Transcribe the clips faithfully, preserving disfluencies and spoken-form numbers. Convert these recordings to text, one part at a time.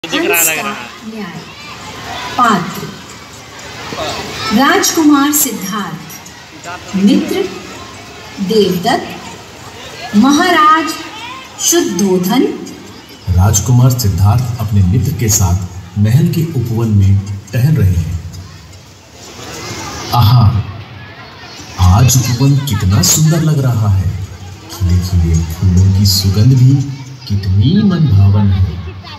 हंस का न्याय। पात्र राजकुमार सिद्धार्थ, मित्र देवदत्त, महाराज शुद्धोधन। राजकुमार सिद्धार्थ अपने मित्र के साथ महल के उपवन में टहल रहे हैं। आहा, आज उपवन कितना सुंदर लग रहा है। खिले खिले फूलों की सुगंध भी कितनी मनभावन है।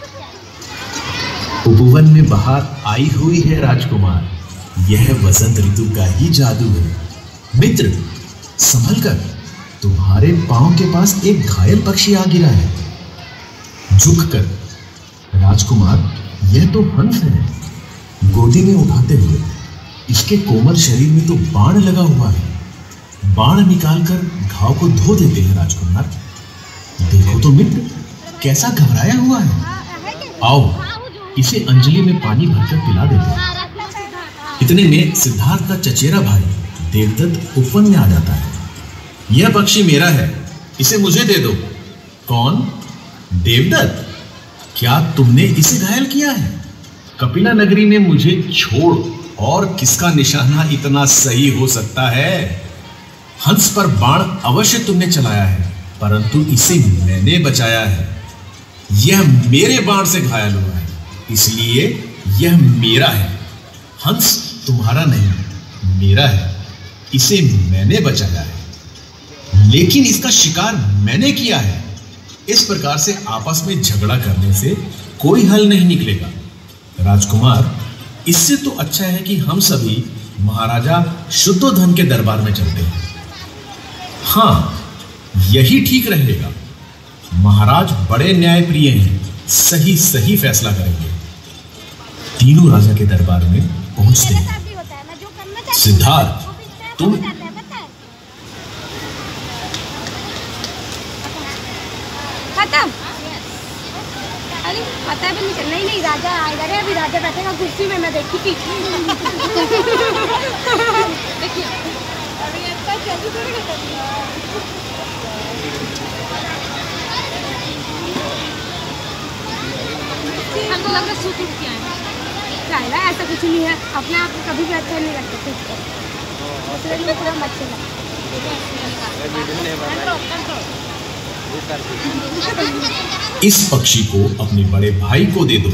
उपवन में बाहर आई हुई है राजकुमार। यह वसंत ऋतु का ही जादू है। मित्र, संभल कर, तुम्हारे पांव के पास एक घायल पक्षी आ गिरा है। झुककर, राजकुमार, यह तो हंस है। गोदी में उठाते हुए, इसके कोमल शरीर में तो बाण लगा हुआ है। बाण निकालकर घाव को धो देते हैं राजकुमार। देखो तो मित्र, कैसा घबराया हुआ है। आओ, इसे अंजलि में पानी भरकर पिला देते हैं। इतने में सिद्धार्थ का चचेरा भाई देवदत्त उपवन में आ जाता है। यह पक्षी मेरा है, इसे मुझे दे दो। कौन? देवदत्त, क्या तुमने इसे घायल किया है? कपिला नगरी में मुझे छोड़ और किसका निशाना इतना सही हो सकता है? हंस पर बाण अवश्य तुमने चलाया है, परंतु इसे मैंने बचाया है। यह मेरे बाण से घायल हुआ है, इसलिए यह मेरा है। हंस तुम्हारा नहीं, मेरा है। इसे मैंने बचाया है, लेकिन इसका शिकार मैंने किया है। इस प्रकार से आपस में झगड़ा करने से कोई हल नहीं निकलेगा। राजकुमार, इससे तो अच्छा है कि हम सभी महाराजा शुद्धोधन के दरबार में चलते हैं। हाँ, यही ठीक रहेगा। महाराज बड़े न्यायप्रिय हैं, सही सही फैसला करेंगे। तीनों राजा के दरबार में पहुंचते हैं। सिद्धार्थ, तुम खत्म। अरे पता भी नहीं चल। नहीं नहीं, राजा आएगा रे, अभी राजा बैठेगा कुर्सी में, मैं देखी थी। देखिए अभी इतना जल्दी थोड़ी खत्म। हमको लग रहा है सूट उठ के आए। क्या है, ऐसा कुछ नहीं है। अपने आप को कभी भी अच्छा नहीं लगता खुद को। दूसरे लोग पूरा अच्छे लगते। इस पक्षी को अपने बड़े भाई को दे दो।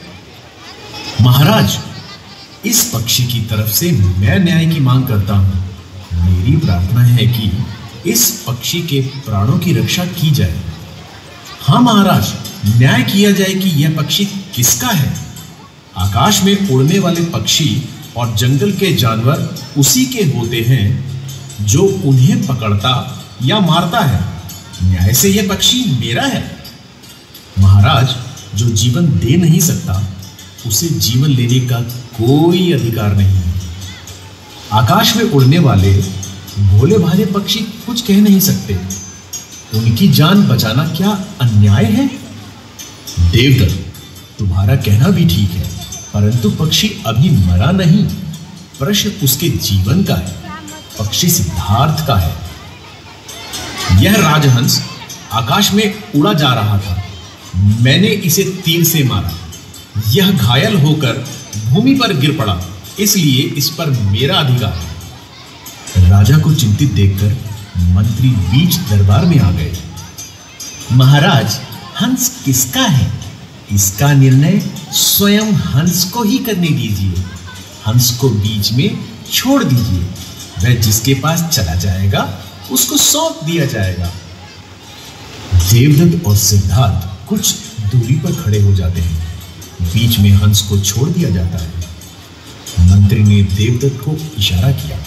महाराज, इस पक्षी की तरफ से मैं न्याय की मांग करता हूं। मेरी प्रार्थना है कि इस पक्षी के प्राणों की रक्षा की जाए। हाँ महाराज, न्याय किया जाए कि यह पक्षी किसका है। आकाश में उड़ने वाले पक्षी और जंगल के जानवर उसी के होते हैं जो उन्हें पकड़ता या मारता है। न्याय से यह पक्षी मेरा है। महाराज, जो जीवन दे नहीं सकता, उसे जीवन लेने का कोई अधिकार नहीं है। आकाश में उड़ने वाले भोले भाले पक्षी कुछ कह नहीं सकते। उनकी जान बचाना क्या अन्याय है? देवदत्त, तुम्हारा कहना भी ठीक है, परंतु पक्षी अभी मरा नहीं। प्रश्न उसके जीवन का है। पक्षी सिद्धार्थ का है। यह राजहंस आकाश में उड़ा जा रहा था। मैंने इसे तीर से मारा। यह घायल होकर भूमि पर गिर पड़ा, इसलिए इस पर मेरा अधिकार है। राजा को चिंतित देखकर मंत्री बीच दरबार में आ गए। महाराज, हंस किसका है, इसका निर्णय स्वयं हंस को ही करने दीजिए। हंस को बीच में छोड़ दीजिए। वह जिसके पास चला जाएगा उसको सौंप दिया जाएगा। देवदत्त और सिद्धार्थ कुछ दूरी पर खड़े हो जाते हैं। बीच में हंस को छोड़ दिया जाता है। मंत्री ने देवदत्त को इशारा किया।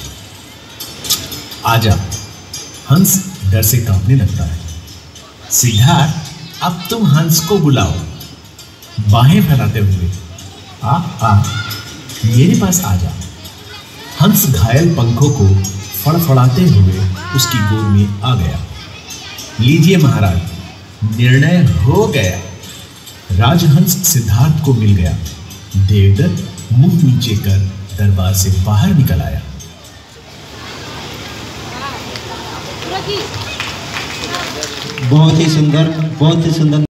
आजा। हंस डर से कांपने लगता है। सिद्धार्थ, अब तुम हंस को बुलाओ। बाहें फैलाते हुए, आ आ मेरे पास आ जा। हंस घायल पंखों को फड़फड़ाते हुए उसकी गोद में आ गया। लीजिए महाराज, निर्णय हो गया। राजहंस सिद्धार्थ को मिल गया। देवदत्त मुंह नीचे कर दरबार से बाहर निकल आया। बहुत ही सुंदर, बहुत ही सुंदर।